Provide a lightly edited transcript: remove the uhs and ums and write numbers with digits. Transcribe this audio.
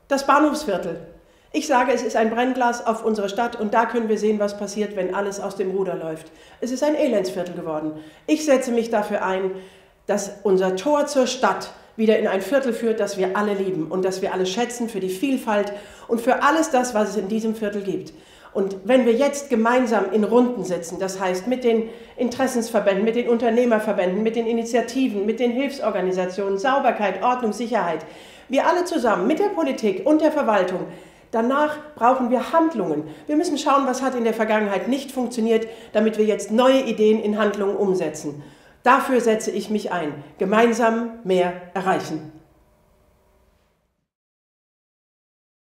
Das Bahnhofsviertel. Ich sage, es ist ein Brennglas auf unsere Stadt und da können wir sehen, was passiert, wenn alles aus dem Ruder läuft. Es ist ein Elendsviertel geworden. Ich setze mich dafür ein, dass unser Tor zur Stadt wieder in ein Viertel führt, das wir alle lieben und das wir alle schätzen für die Vielfalt und für alles das, was es in diesem Viertel gibt. Und wenn wir jetzt gemeinsam in Runden sitzen, das heißt mit den Interessensverbänden, mit den Unternehmerverbänden, mit den Initiativen, mit den Hilfsorganisationen, Sauberkeit, Ordnung, Sicherheit, wir alle zusammen mit der Politik und der Verwaltung, danach brauchen wir Handlungen. Wir müssen schauen, was hat in der Vergangenheit nicht funktioniert, damit wir jetzt neue Ideen in Handlungen umsetzen. Dafür setze ich mich ein. Gemeinsam mehr erreichen.